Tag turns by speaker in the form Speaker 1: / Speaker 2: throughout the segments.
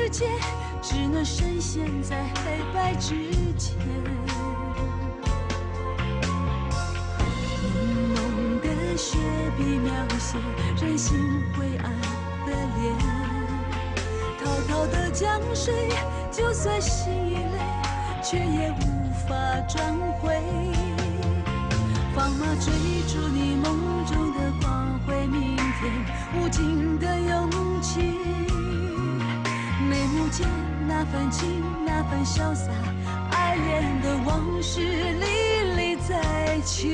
Speaker 1: 世界只能深陷在黑白之间。浓浓的雪笔描写人心灰暗的脸，滔滔的江水，就算心已累，却也无法转回。放马追逐你梦中的光辉明天，无尽的勇气，眉目间那份情，那份潇洒，爱恋的往事历历在目。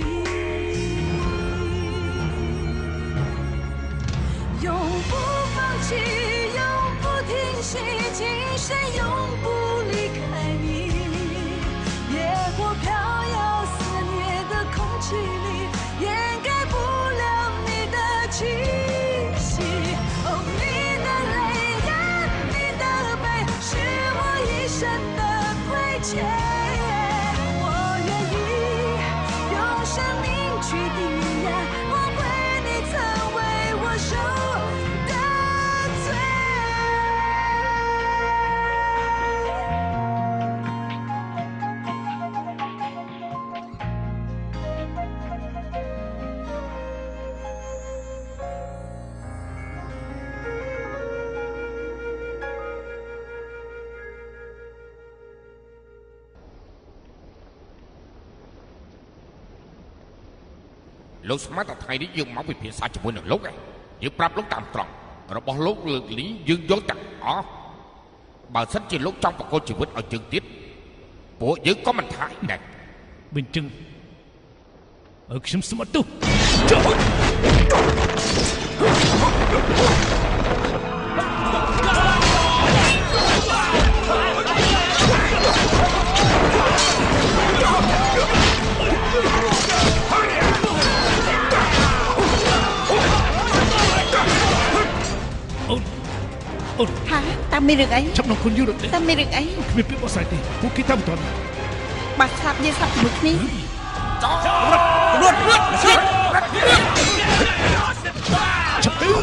Speaker 1: 永不放弃，永不停息，今生永不离开你。野火飘摇肆虐的空气里，掩盖不了你的气息。哦，你的泪眼，你的背，是我一生的亏欠。我愿意用生命去抵押，挽回你曾为我受的罪。
Speaker 2: លោកស្មានតែថ្ងៃនេះយើងមកពិភាក្សាជាមួយនឹងលោកឯងយើងប្រាប់លោកតាមត្រង់របស់លោកលើកនេះយើងយកទាំងអស់បើសិនជាលោកចង់ប្រកួតជីវិតឲ្យជើងទៀតពួកយើងក៏មិនថាដែរ
Speaker 3: បញ្ចឹងឲ្យខ្ញុំស្មត់ទោស
Speaker 4: ហាតាមមានរឿងអី
Speaker 3: ចាប់នំខ្លួនយូរទេ
Speaker 4: តាមមានរឿងអី
Speaker 3: គ្មានពីបោះស្រាយទេពួកគេតាមមិនទាន់
Speaker 4: បាត់ស្លាប់យើងស្លាប់ជាមួយគ្នា
Speaker 2: រត់
Speaker 3: ចាប់ទៅ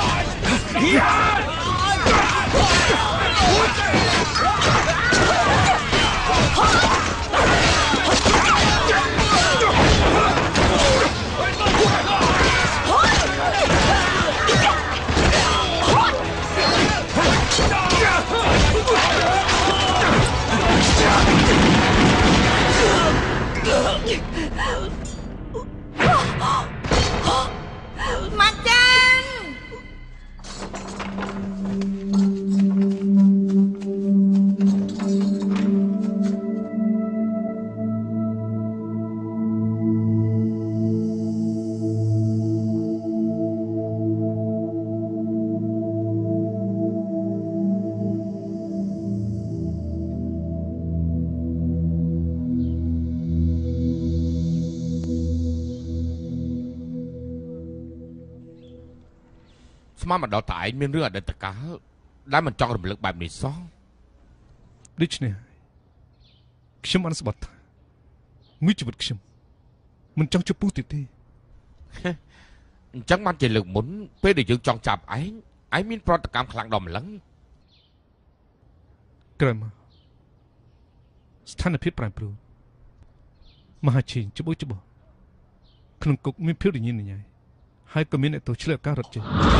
Speaker 4: ម៉ាក់ចាន
Speaker 2: ស្មានមកដល់តែឯងមានរឿងអតីតកាលដែលមិនចង់រំលឹកបែបនេះសោះ
Speaker 3: ដូច្នេះខ្ញុំអនុស្បត់មួយជីវិតខ្ញុំមិនចង់ជួបពូទៀតទេ
Speaker 2: អញ្ចឹងបានជាលើកមុនពេលដែលយើងចង់ចាប់ឯងមានប្រតិកម្មខ្លាំងដល់ម្លឹង
Speaker 3: ក្រែមស្ថានភាពប្រែប្រួលមហាឈេងច្បូចច្បោះក្នុងគុកមានភាពរញ៉េរញ៉ៃហើយក៏មានអ្នកទោសឆ្លើយឱកាសរត់ចេញ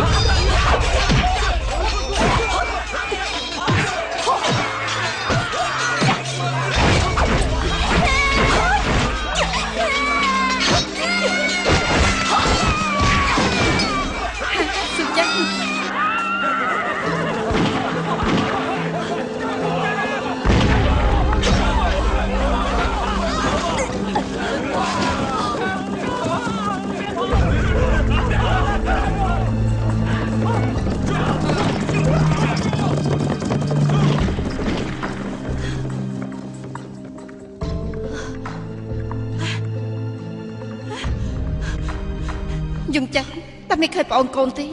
Speaker 4: យំចាស់តែមិនឃើញប្អូនកូនទេ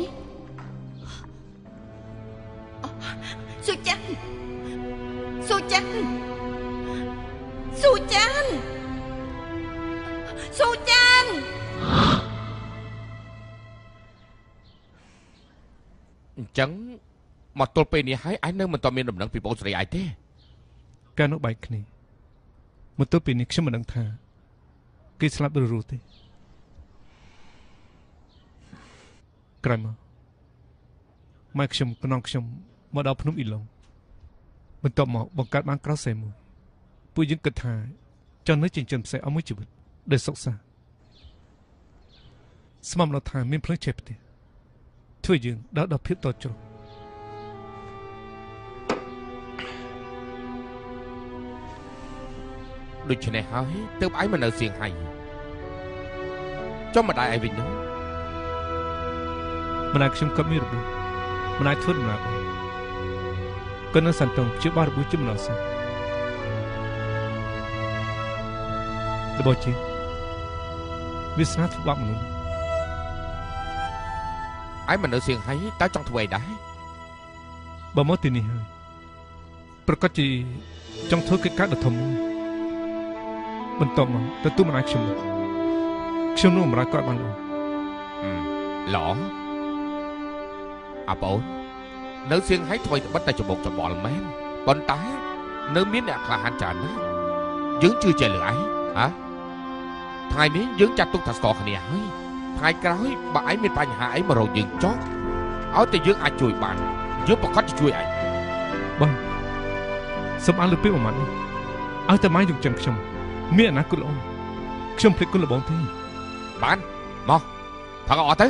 Speaker 4: ស៊ូចាន់ស៊ូចាន់ស៊ូចាន់ស៊ូចាន់
Speaker 2: អញ្ចឹងមកទល់ពេលនេះហើយឯងនៅមិនទាន់មានដំណឹងពីបងស្រីឯងទេ
Speaker 3: កាលនោះបែកគ្នាមកទល់ពេលនេះខ្ញុំមិនដឹងថាគេស្លាប់ឬរស់ទេក្រោយមកម៉ែខ្ញុំកណងខ្ញុំមកដល់ភ្នំអ៊ីឡុងបន្ទាប់មកបង្កើតបានក្រៅសេមួយពួកយើងគិតថាចង់នៅចិញ្ចឹមផ្សេងអស់មួយជីវិតដែលសុខសាន្តស្មាំដល់ថាមានភ្លើងឆេះផ្ទះធ្វើយើងដល់ភាពតជ្រុះ
Speaker 2: ដូច្នេះហើយទើបឯងមកនៅសៀងហៃចុះម្ដាយឯងវិញនោះ
Speaker 3: ម្ដាយខ្ញុំក៏មានរបួសម្ដាយធ្វើដំណើរបានក៏នៅសន្តុងជាបារបួសជំនស្សរបស់ជាវាស្នាធ្វើបាបមនុស្ស
Speaker 2: ឯងមកនៅសៀងហៃតើចង់ធ្វើអីដែរ
Speaker 3: បើមកទីនេះហើយប្រកាសជាចង់ធ្វើកិច្ចការដ៏ធំមួយបន្ទាប់មកទទួលម្ដាយខ្ញុំនោះម្ដាយគាត់បាន
Speaker 2: ល្អអាបងនៅសៀងហៃថ្មីត្បិតតែច្បុកច្បល់មែនប៉ុន្តែនៅមានអ្នកក្លាហានច្រើនណាស់យើងជឿចេះលើឯងហ៎ថ្ងៃនេះយើងចាត់ទុកថាស្គាល់គ្នាហើយថ្ងៃក្រោយបើឯងមានបញ្ហាអីមករកយើងចុះឲ្យតែយើងអាចជួយបានយើងប្រកាសជួយឯង
Speaker 3: បងសូមអានលើពីមួយម៉ាត់នេះឲ្យតែម៉ែយើងចឹងខ្ញុំមានអនាគតល្អខ្ញុំភ្លេចគុណរបស់បងទេ
Speaker 2: បានមកផឹកអត់ទៅ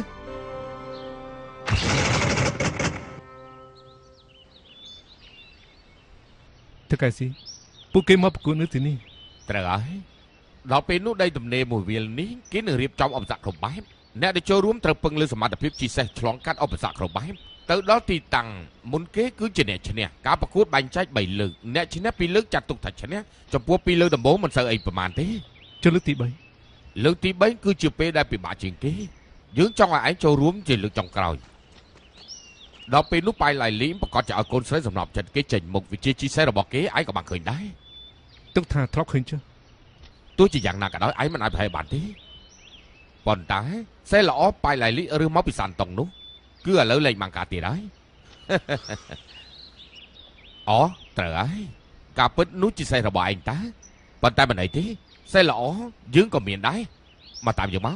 Speaker 3: តើកែស៊ីពួកគេមកប្រគួតនៅទីនេះ
Speaker 2: ត្រូវហើយដល់ពេលនោះដីទំនេរមួយវាលនេះគេនឹងរៀបចំឧបសគ្គគ្រប់បែបអ្នកដែលចូលរួមត្រូវពឹងលើសមត្ថភាពជិះសេះឆ្លងកាត់ឧបសគ្គគ្រប់បែបទៅដល់ទីតាំងមុនគេគឺជាអ្នកឈ្នះការប្រកួតបែងចែក3លើកអ្នកឈ្នះ2លើកចាត់ទុកថាឈ្នះចំពោះ2លើកដំបូងមិនសូវអីប្រហែលទេ
Speaker 3: ចុះលើកទី3
Speaker 2: លើកទី3គឺជាពេលដែលពិបាកជាងគេយើងចង់ឲ្យឯងចូលរួមជាលើកចុងក្រោយដល់ពេលនោះប៉ៃឡៃលីមប្រកាសจะឲ្យកូនស្រីសំណប់ចិត្តគេចេញមុខវិជាជីសេះរបស់គេឯងក៏បានឃើញដែរ
Speaker 3: ទុកថាធ្លាប់ឃើញចុះ
Speaker 2: ទោះជាយ៉ាងណាក៏ដោយឯងមិនអាចប្រហែលបានទេប៉ុន្តែសេះល្អប៉ៃឡៃលីឬមកពីសាន់តុងនោះគឺឥឡូវលេងបាំងការទៀតហើយអូត្រូវហើយការពិតនោះជាសេះរបស់ឯងតាប៉ុន្តែមិនអីទេសេះល្អយើងក៏មានដែរមកតាមយើងមក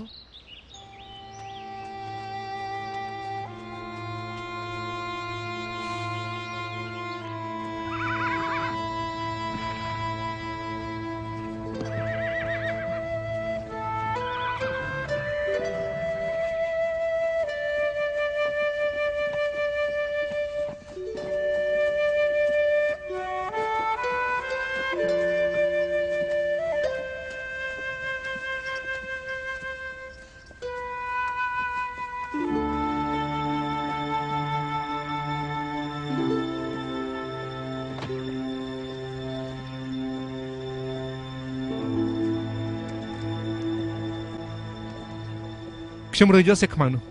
Speaker 3: ខ្ញុំរើយកសេះខ្មៅនោះ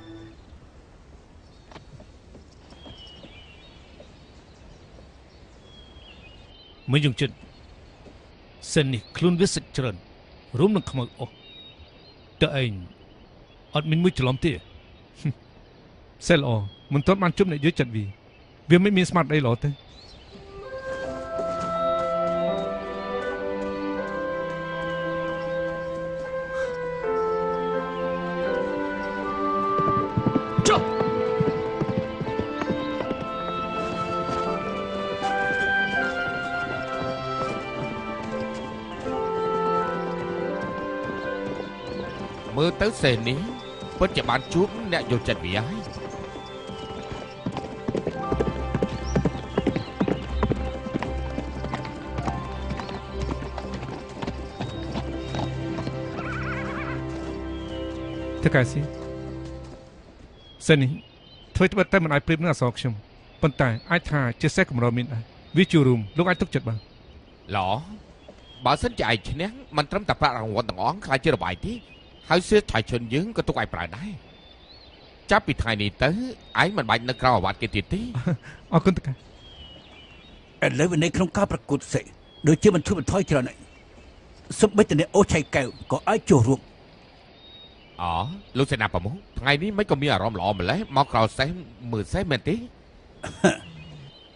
Speaker 3: មិនយងចិត្តសិននេះខ្លួនវាសិចច្រើនរួមនឹងខ្មៅអស់តើឯងអត់មានមួយច្រឡំទេសេះល្អមិនទាន់បានជុំអ្នកយកចិត្តវាមិនមានស្មារតីល្អទេ
Speaker 2: មើលទៅសេះនេះពិតជាបានជួបអ្នកយកចិត្តវាហើយ
Speaker 3: តើកែស៊ីសេះនេះធ្វើត្បិតតែមិនអាចប្រៀបនឹងអក្សរខ្ញុំប៉ុន្តែអាចថាជាសេះកម្រមានដែរវាជួរួមលោកអាចទុកចិត្តបាន
Speaker 2: ល្អបើសិនជាឯងឈ្នះមិនត្រឹមតែប្រាក់រង្វាន់ទាំងអស់ខ្លាចជារបាយទេហើយសៀតឆៃឈុនយើងក៏ទុកឲ្យប្រើដែរចាប់ពីថ្ងៃនេះទៅឯងមិនបាច់នៅក្រៅអាវ៉ាត់គេទៀតទេ
Speaker 3: អរគុណតើកែ
Speaker 5: ឥឡូវនៅក្នុងការប្រកួតសេះដូចជាមិនឈប់បន្ថយច្រើនហើយសំបីតអ្នកអូឆៃកែវក៏អាចចូលរួម
Speaker 2: អូលោកសេនាប្រមុខថ្ងៃនេះមិនក៏មានអារម្មណ៍ល្អម្ល៉េះមកក្រៅសេះមើលសេះមែនទេ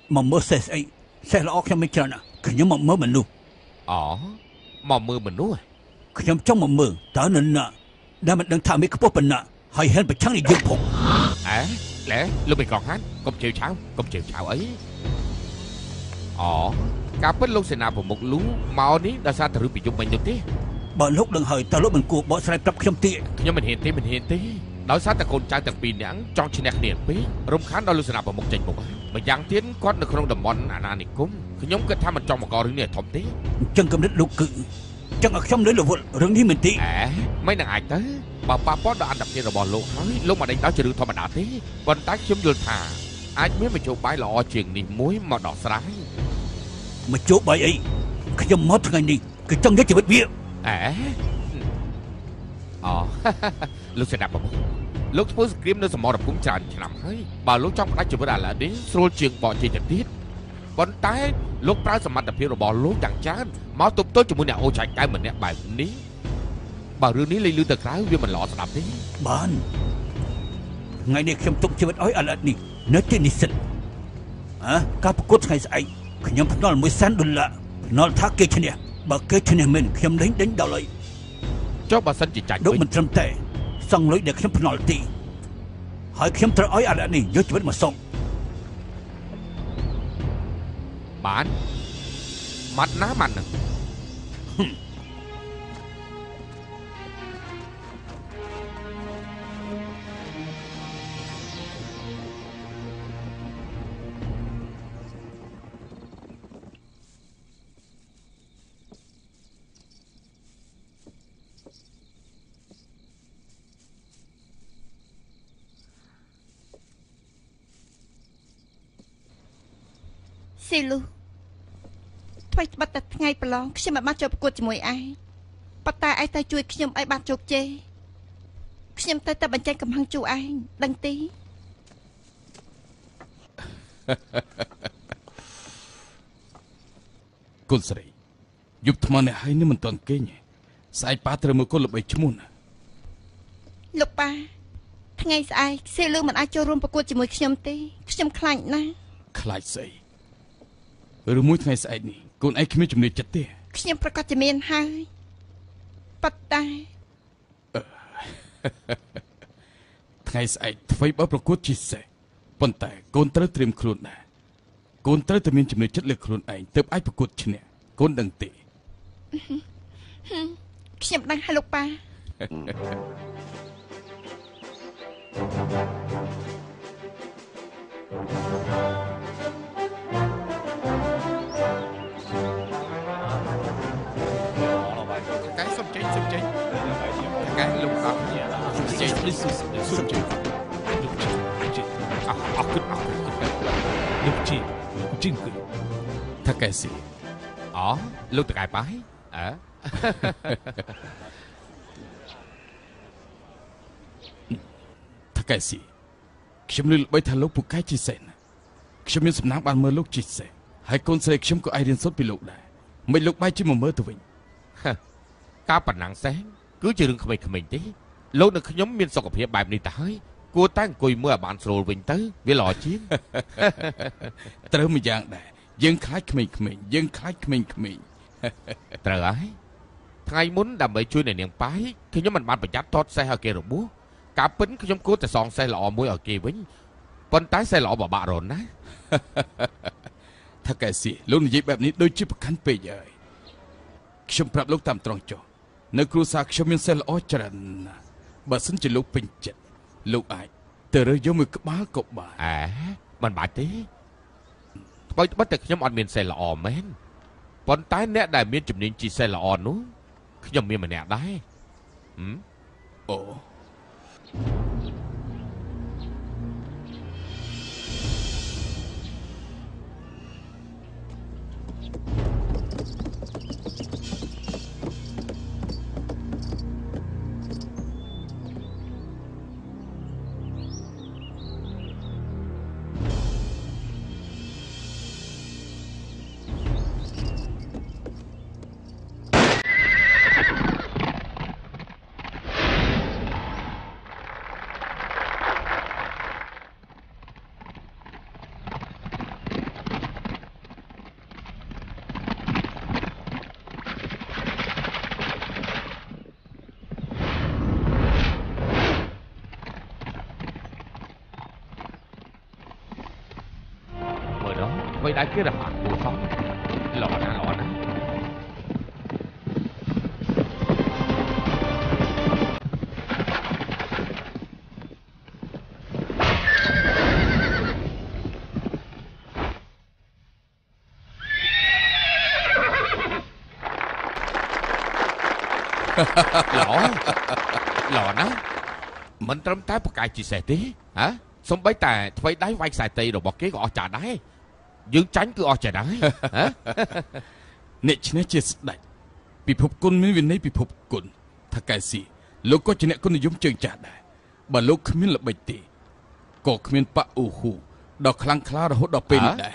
Speaker 5: មកមើលសេះស្អីសេះល្អខ្ញុំមិនច្រើនណាខ្ញុំមកមើលមនុស្ស
Speaker 2: អូមកមើលមនុស្ស
Speaker 5: ខ្ញុំចង់មកមើលតើនរណាដែលមិនដឹងថាមានខ្ពស់ប៉ុណ្ណាហើយហ៊ានប្រឆាំងនឹងយើងផង
Speaker 2: អេឡែលោកបេកងហាន់កុំជឿឆៅអីអូការពិតលោកសេនាប្រមុខលូមកនេះដោយសារតែរឿងប្រយុទ្ធមិញនោះទេ
Speaker 5: បើលោកដឹងហើយតើលោកមិនគួរបកស្រាយប្រាប់ខ្ញុំទេ
Speaker 2: ខ្ញុំមិនហ៊ានទេដោយសារតែកូនចៅទាំងពីរនាក់ចង់ឈ្នះគ្នាពេករំខានដល់លោកសេនាប្រមុខចេញមុខម្យ៉ាងទៀតគាត់នៅក្នុងតំបន់អាណានិគមខ្ញុំគិតថាមិនចង់បង្ករឿងនេះឲ្យធំទេ
Speaker 5: អញ្ចឹងកំណត់លោកគឺចឹងឲ្យខ្ញុំលើរវល់រឿងនេះមិនទេ
Speaker 2: អេមិននឹងអាចទៅបើប៉ះពាល់ដល់អន្តរជាតិរបស់លោកហើយលោកមិនដេញដោលជារឿងធម្មតាទេប៉ុន្តែខ្ញុំយល់ថាអាចមានមធ្យោបាយល្អជាងនេះមួយមកដោះស្រាយ
Speaker 5: មកជួបបាយអីខ្ញុំមកថ្ងៃនេះគឺចង់យកជីវិតវា
Speaker 2: អេអូ លោកសេនាប្រមុខលោកធ្វើសង្គ្រាមនៅសមរភូមិច្រើនឆ្នាំហើយបើលោកចង់ផ្ដាច់ជីវិតអាឡាឌីនស្រួលជាងបកជិះទៅទៀតប៉ុន្តែលោកប្រើសមត្ថភាពរបស់លោកយ៉ាងច្រើនមកទប់ទល់ជាមួយអ្នកអូឆៃកៅម្នាក់បែបនេះបើរឿងនេះលេងលឺទៅក្រៅវាមិនល្អស្ដាប់ទេ
Speaker 5: បានថ្ងៃនេះខ្ញុំទុកជីវិតឲ្យអាឡាឌីននៅទីនេះសិនការប្រកួតថ្ងៃស្អែកខ្ញុំផ្ដល់$100,000ផ្ដល់ថាគេឈ្នះបើគេឈ្នះមែនខ្ញុំដេញដល់ហើយ
Speaker 2: ចុះបើសិនជាចាញ់
Speaker 5: លោកមិនត្រឹមតែសងលុយដែលខ្ញុំផ្ដល់ទេហើយខ្ញុំត្រូវឲ្យអាឡាឌីនយកជីវិតមកសង
Speaker 2: បានម៉ាត់ណាម៉ាត់ហ្នឹង
Speaker 4: ស៊ីលូថ្មីត្បិតតែថ្ងៃប្រឡងខ្ញុំមិនបានចូលប្រកួតជាមួយឯងប៉ុន្តែឯងទៅជួយខ្ញុំឲ្យបានជោគជ័យខ្ញុំទៅតែបញ្ចេញកំហឹងជួឯងដឹងទេ
Speaker 6: គុណស្រីយប់ថ្មនេះហើយនេះមិនទាន់គេងស្អែកប៉ាត្រូវមើលគុណល្បីឈ្មោះណា
Speaker 4: លោកប៉ាថ្ងៃស្អែកស៊ីលូមិនអាចចូលរួមប្រកួតជាមួយខ្ញុំទេខ្ញុំខ្លាចណាស់
Speaker 6: ខ្លាចស្អីឬមួយថ្ងៃស្អែកនេះកូនឯងគ្មានជំនឿចិត្តទេ
Speaker 4: ខ្ញុំប្រកាសជាមានហើយប៉ុន្តែ
Speaker 6: ថ្ងៃស្អែកធ្វើបើប្រកួតជិះសេះប៉ុន្តែកូនត្រូវត្រៀមខ្លួនដែរកូនត្រូវតែមានជំនឿចិត្តលើខ្លួនឯងទើបអាចប្រកួតឈ្នះកូនដឹងទេ
Speaker 4: ខ្ញុំដឹងហើយលោកប៉ា
Speaker 2: cái sông chết cái lục đó chết đi sông chết
Speaker 3: lục chi chính cứ
Speaker 6: ថាកែស៊ី
Speaker 2: ó lục từ cái bái à
Speaker 6: ថាកែស៊ីខ្ញុំលើល្បីថាលោកពូកែជីសេនខ្ញុំមានសំណាងបានមើលលោកជីសេហើយកូនស្រីខ្ញុំក៏អាចរៀនសូត្រពីលោកដែរមិនលោកបាយជិះមកមើលទៅវិញ
Speaker 2: ការប៉ុណ្ណឹងសេះគឺជារឿងក្មេងៗទេលោកនៅខ្ញុំមានសុខភាពបែបនេះទៅហើយគួរតែអង្គុយមើលឲ្យបានស្រួលវិញទៅវាល្អជាង
Speaker 6: ត្រូវមួយយ៉ាងដែរយើងខ្លាចក្មេងៗយើងខ្លាចក្មេងៗ
Speaker 2: ត្រូវហើយថ្ងៃមុនដើម្បីជួយអ្នកនាងប៉ាយខ្ញុំមិនបានប្រយ័ត្នថតសេះឲ្យគេរបួសការពិនខ្ញុំគួរតែសងសេះល្អមួយឲ្យគេវិញប៉ុន្តែសេះល្អបបាក់រនណា
Speaker 6: ថាកែស៊ីលោកនិយាយបែបនេះដូចជាប្រកាន់ពេកហើយខ្ញុំប្រាប់លោកតាមត្រង់ចុះនៅគ្រួសារខ្ញុំមានសេះល្អច្រើនណាស់បើសិនជាលោកពេញចិត្តលោកអាចទៅរើសយកមួយក្បាលក៏បាន
Speaker 2: អេមិនបាច់ទេថ្មីត្បិតតែខ្ញុំអត់មានសេះល្អមែនប៉ុន្តែអ្នកដែលមានជំនាញជីសេះល្អនោះខ្ញុំមានម្នាក់ដែរ
Speaker 6: អូ
Speaker 2: អអ្វីដែលគេរហ័សគួរសមល្អណាស់ល្អណាស់មិនត្រឹមតែប្រកាយជាសេះទេហ៎សំបីតែថ្មីដៃវាយខ្សែតីរបស់គេក៏អស់ចាដែរយើងចាញ់គឺអស់ចាដែរហ៎
Speaker 6: អ្នកឈ្នះជាស្ដេចពិភពគុណមានវិន័យពិភពគុណថាកែស៊ីលោកក៏ជាអ្នកគុណនិយមជើងចាស់ដែរបើលោកគ្មានល្បិចទេក៏គ្មានប៉ាអ៊ូហ៊ូដ៏ខ្លាំងក្លារហូតដល់ពេលនេះដែរ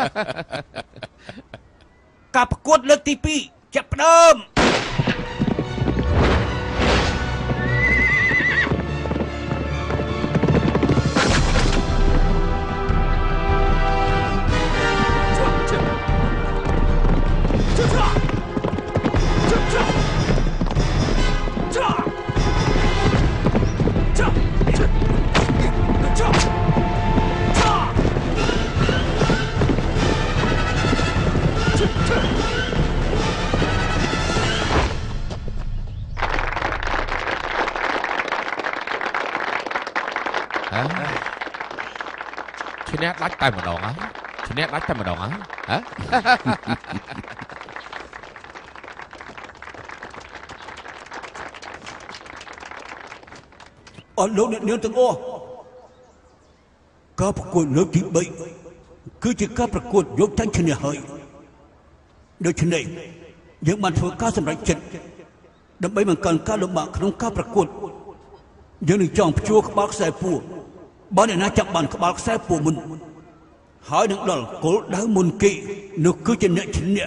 Speaker 5: ការប្រកួតលើកទី2ចាប់ផ្ដើម
Speaker 2: ឈ្នះដាច់តែម្ដងហ៎ឈ្នះដាច់តែម្ដងហ៎
Speaker 5: អស់លោកអ្នកនាងទាំងអស់ការប្រកួតលើកទី3គឺជាការប្រកួតយកចាញ់ឈ្នះហើយដូច្នេះយើងបានធ្វើការសម្រេចចិត្តដើម្បីបង្កើនការលំបាកក្នុងការប្រកួតយើងនឹងចង់ព្យួរក្បាលខ្សែពួរបើអ្នកណាចាប់បានក្បាលខ្សែពួរមុនហើយនឹងដល់គោលដៅមុនគេនោះគឺជាអ្នកឈ្នះ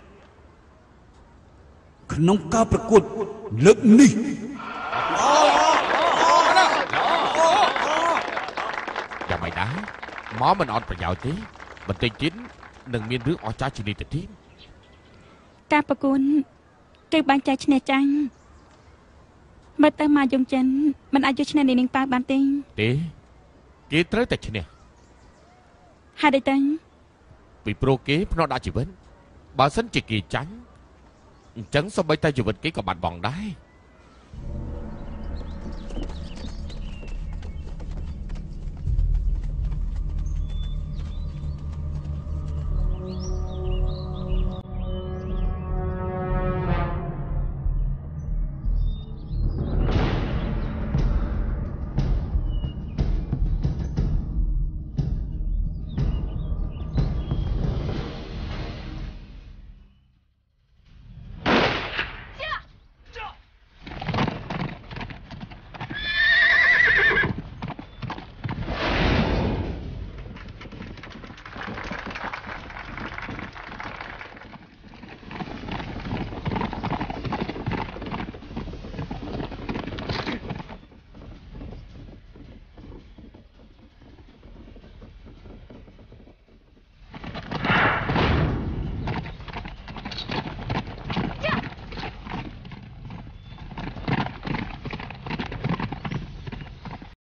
Speaker 5: ក្នុងការប្រកួតលើកនេះ
Speaker 2: យ៉ាងម៉េចដែរមកមិនអត់ប្រយោជន៍ទេបន្តិចទៀតនឹងមានរឿងអស្ចារ្យជានិច្ចទៅទៀត
Speaker 7: ការប្រគួនគឺបែងចែកឈ្នះចាញ់មើលទៅមកយងចិនមិនអាចយកឈ្នះនាងប៉ាវបានទេ
Speaker 2: គេត្រូវតែឈ្នះ
Speaker 7: ហេតុអីទៅ
Speaker 2: ពីព្រោះគេភ្នាល់ដាក់ជីវិតបើសិនជាគេចាញ់អញ្ចឹងសូម្បីតែជីវិតគេក៏បាត់បង់ដែរ